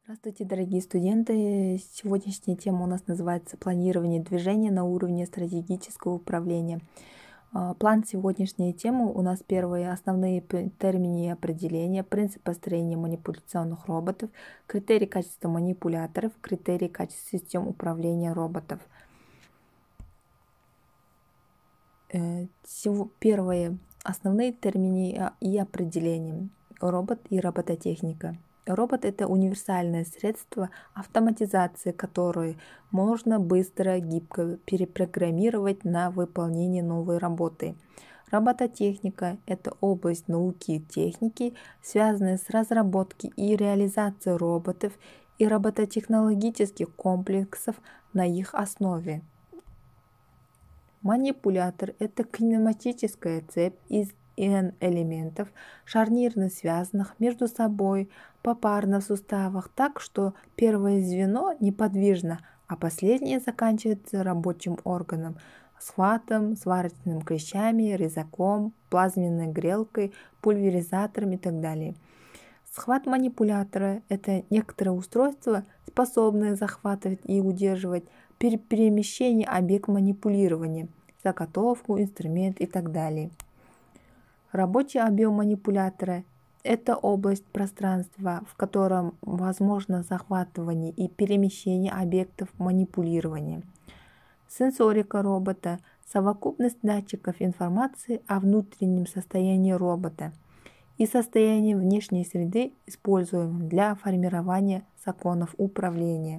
Здравствуйте, дорогие студенты! Сегодняшняя тема у нас называется «Планирование движения на уровне стратегического управления». План сегодняшней темы у нас первые основные термины и определения, принцип построения манипуляционных роботов, критерии качества манипуляторов, критерии качества систем управления роботов. Первые основные термины и определения. Робот и робототехника. Робот – это универсальное средство автоматизации, которое можно быстро, гибко перепрограммировать на выполнение новой работы. Робототехника – это область науки и техники, связанная с разработкой и реализацией роботов и робототехнологических комплексов на их основе. Манипулятор – это кинематическая цепь из N-элементов, шарнирно связанных между собой попарно в суставах так, что первое звено неподвижно, а последнее заканчивается рабочим органом – схватом, сварочными клещами, резаком, плазменной грелкой, пульверизатором и так далее. Схват манипулятора – это некоторое устройство, способное захватывать и удерживать перемещение объекта манипулирования, заготовку, инструмент и так далее. Рабочий объем манипулятора – это область пространства, в котором возможно захватывание и перемещение объектов манипулирования. Сенсорика робота – совокупность датчиков информации о внутреннем состоянии робота и состоянии внешней среды, используемой для формирования законов управления.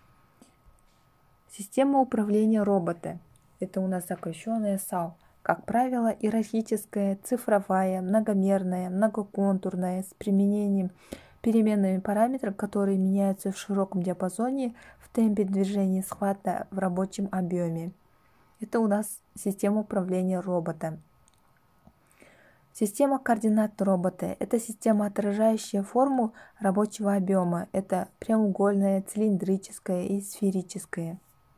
Система управления робота – это у нас сокращенная САУ. Как правило, иерархическая, цифровая, многомерная, многоконтурная, с применением переменными параметров, которые меняются в широком диапазоне в темпе движения схвата в рабочем объеме. Это у нас система управления робота. Система координат робота – это система, отражающая форму рабочего объема. Это прямоугольная, цилиндрическая и сферическая.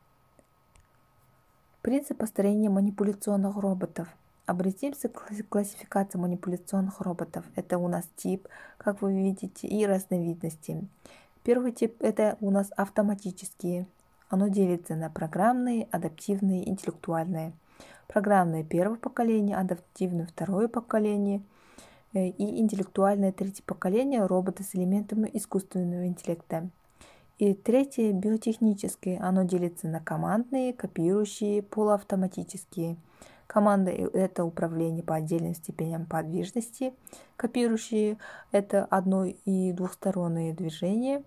Принцип построения манипуляционных роботов. Обратимся к классификации манипуляционных роботов. Это у нас тип, как вы видите, и разновидности. Первый тип – это у нас автоматические. Оно делится на программные, адаптивные, интеллектуальные. Программное первое поколение, адаптивное второе поколение и интеллектуальное третье поколение робота с элементами искусственного интеллекта. И третье биотехническое, оно делится на командные, копирующие, полуавтоматические. Команда – это управление по отдельным степеням подвижности, копирующие – это одно- и двухсторонние движения.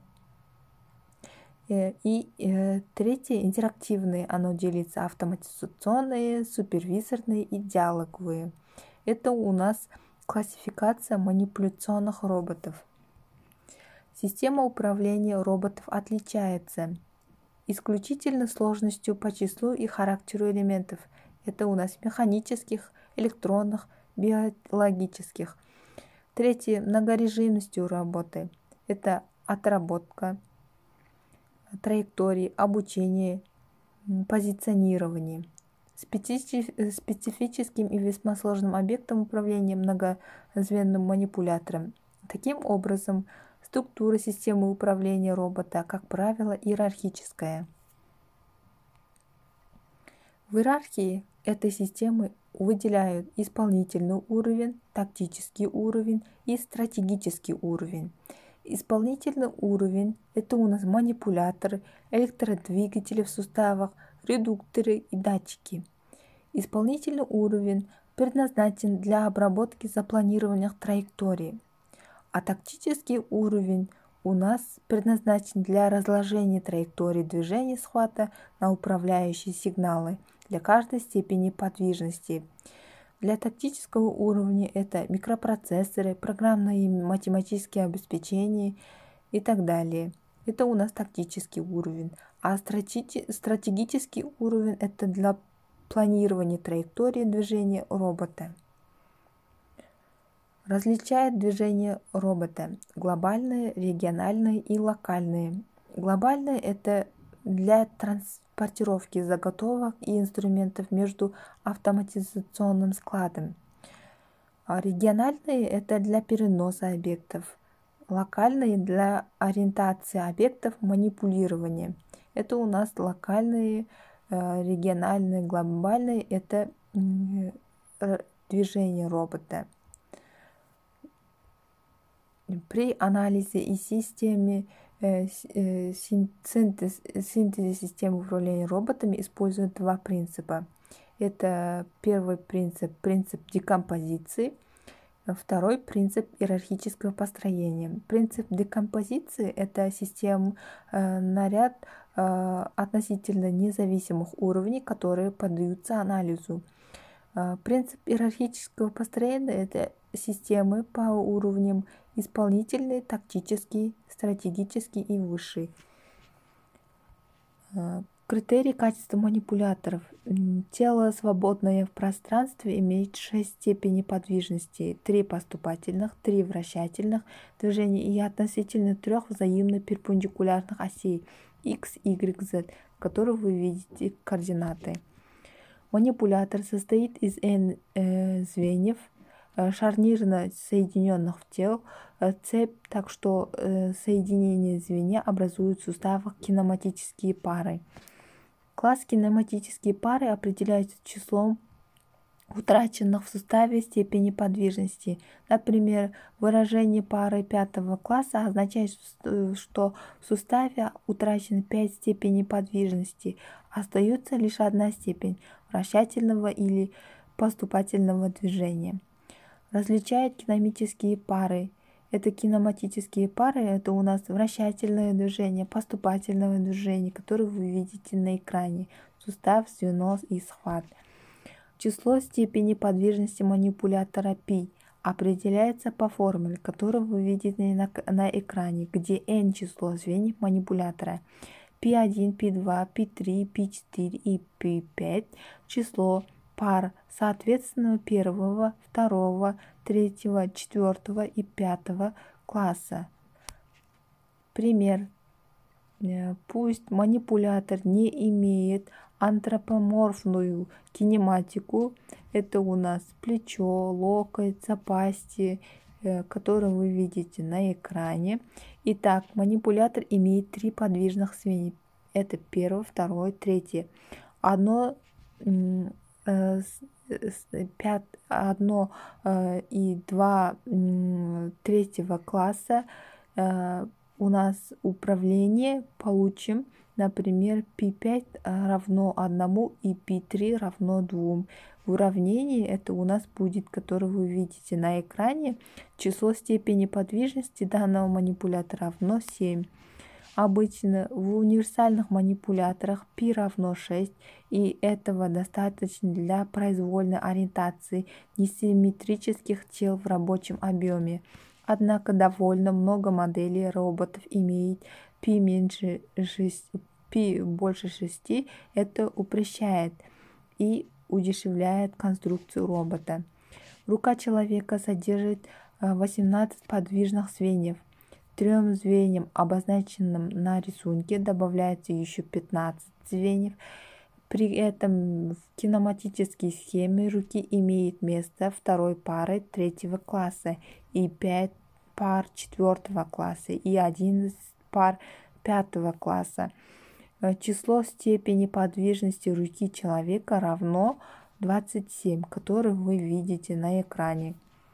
И третье интерактивные, оно делится автоматизационные, супервизорные и диалоговые. Это у нас классификация манипуляционных роботов. Система управления роботов отличается исключительно сложностью по числу и характеру элементов. Это у нас механических, электронных, биологических. Третье – многорежимностью работы. Это отработка, траектории, обучение, позиционирование. Специфическим и весьма сложным объектом управления многозвенным манипулятором. Таким образом, структура системы управления робота, как правило, иерархическая. В иерархии этой системы выделяют исполнительный уровень, тактический уровень и стратегический уровень. Исполнительный уровень – это у нас манипуляторы, электродвигатели в суставах, редукторы и датчики. Исполнительный уровень предназначен для обработки запланированных траекторий, а тактический уровень у нас предназначен для разложения траектории движения схвата на управляющие сигналы для каждой степени подвижности. Для тактического уровня это микропроцессоры, программное и математическое обеспечение и так далее. Это у нас тактический уровень. А стратегический уровень это для планирования траектории движения робота. Различает движение робота глобальные, региональные и локальные. Глобальные – это для транспортировки заготовок и инструментов между автоматизационным складом. А региональные – это для переноса объектов Локальные для ориентации объектов манипулирования. Это у нас локальные, региональные, глобальные. Это движение робота. При анализе и синтезе системы управления роботами используют два принципа. Это первый принцип – принцип декомпозиции, второй принцип иерархического построения. Принцип декомпозиции – это наряд относительно независимых уровней, которые поддаются анализу. Принцип иерархического построения – это системы по уровням исполнительный, тактический, стратегический и высший. Критерии качества манипуляторов. Тело, свободное в пространстве, имеет 6 степеней подвижности, 3 поступательных, 3 вращательных движения и относительно 3 взаимно перпендикулярных осей x, y, z, в которых вы видите координаты. Манипулятор состоит из n звеньев, шарнирно соединенных в тел, цепь, так что соединение звенья образуют в суставах кинематические пары. Класс кинематические пары определяется числом утраченных в суставе степени подвижности. Например, выражение пары 5 класса означает, что в суставе утрачено 5 степеней подвижности, остается лишь 1 степень вращательного или поступательного движения. Различает кинематические пары. Это кинематические пары, это у нас вращательное движение, поступательное движение, которое вы видите на экране, сустав, звено и схват. Число степени подвижности манипулятора π определяется по формуле, которую вы видите на экране, где n число звеньев манипулятора. π1, π2, π3, π4 и π5 число пар соответственно 1, 2, 3, 4 и 5 класса. Пример. Пусть манипулятор не имеет антропоморфную кинематику, это у нас плечо, локоть, запястье, которые вы видите на экране. Итак, манипулятор имеет 3 подвижных звенья. Это 1, 2, 3. Одно и 2 третьего класса у нас управление получим, например, π5 равно 1 и π3 равно 2. В уравнении это у нас будет, которое вы видите на экране, число степени подвижности данного манипулятора равно 7. Обычно в универсальных манипуляторах π равно 6, и этого достаточно для произвольной ориентации несимметрических тел в рабочем объеме. Однако довольно много моделей роботов имеет π больше 6, это упрощает и удешевляет конструкцию робота. Рука человека содержит 18 подвижных звеньев. 3 звеньям, обозначенным на рисунке, добавляется еще 15 звеньев. При этом в кинематической схеме руки имеет место 2 пары 3 класса и 5 пар 4 класса и 11 пар 5 класса. Число степени подвижности руки человека равно 27, которое вы видите на экране.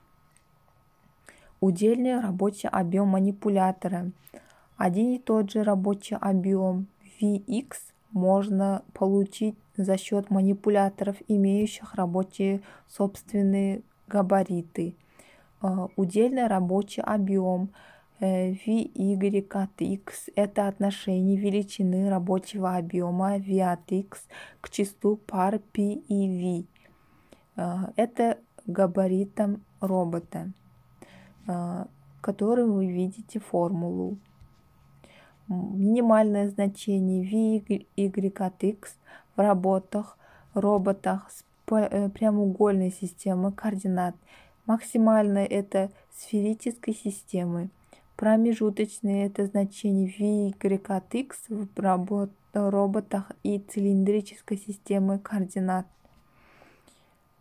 Удельный рабочий объем манипулятора. Один и тот же рабочий объем Vx можно получить за счет манипуляторов, имеющих рабочие собственные габариты. Удельный рабочий объем Vy от x – это отношение величины рабочего объема V от x к числу пар P и V. Это габаритом робота, который вы видите формулу. Минимальное значение Vy от x в роботах с прямоугольной системой координат. Максимальное это сферической системы. Промежуточное это значение Vy от x в роботах и цилиндрической системы координат.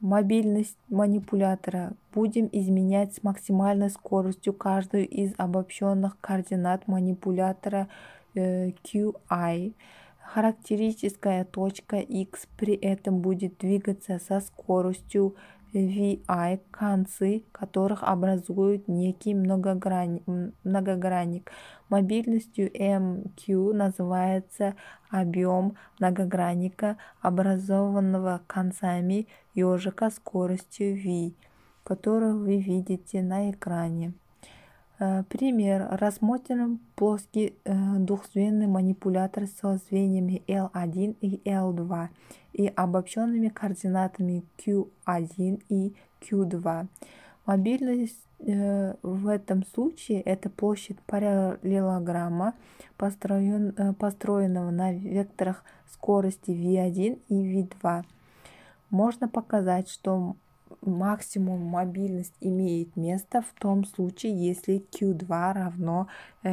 Мобильность манипулятора будем изменять с максимальной скоростью каждую из обобщенных координат манипулятора QI. Характеристическая точка X при этом будет двигаться со скоростью VI, концы которых образуют некий многогранник. Мобильностью MQ называется объем многогранника, образованного концами ежика скоростью V, которую вы видите на экране. Пример. Рассмотрим плоский двухзвенный манипулятор со звеньями L1 и L2 и обобщенными координатами Q1 и Q2. Мобильность в этом случае это площадь параллелограмма, построенного на векторах скорости V1 и V2. Можно показать, что максимум мобильность имеет место в том случае, если Q2 равно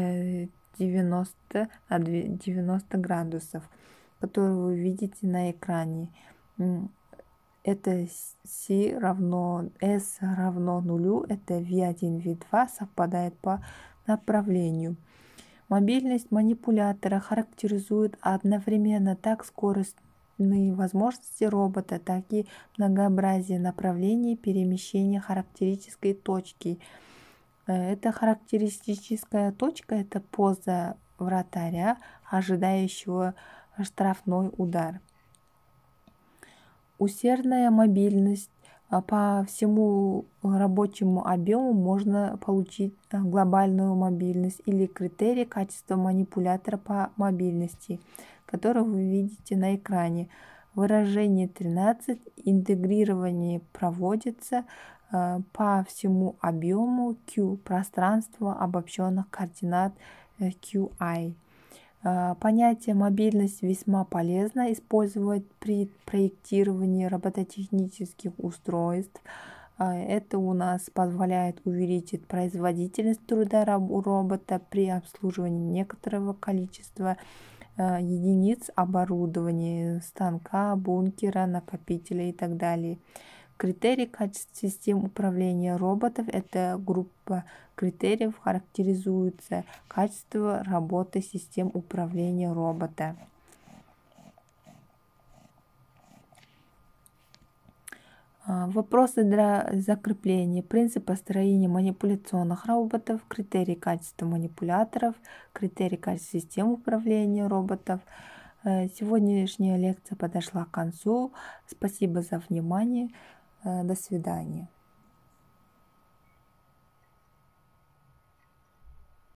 90 градусов, которые вы видите на экране. Это S равно нулю, это V1, V2 совпадает по направлению. Мобильность манипулятора характеризует одновременно так скоростные возможности робота, так и многообразие направлений перемещения характеристической точки. Эта характеристическая точка – это поза вратаря, ожидающего штрафной удар. Усердная мобильность по всему рабочему объему можно получить глобальную мобильность или критерий качества манипулятора по мобильности, который вы видите на экране. Выражение 13. Интегрирование проводится по всему объему Q пространства обобщенных координат QI. Понятие мобильность весьма полезно использовать при проектировании робототехнических устройств. Это у нас позволяет увеличить производительность труда робота при обслуживании некоторого количества единиц оборудования, станка, бункера, накопителя и так далее. Критерий качества систем управления роботов – это группа критериев, характеризуется качество работы систем управления робота. Вопросы для закрепления. Принцип построения манипуляционных роботов, критерии качества манипуляторов, критерии качества систем управления роботов. Сегодняшняя лекция подошла к концу. Спасибо за внимание. До свидания.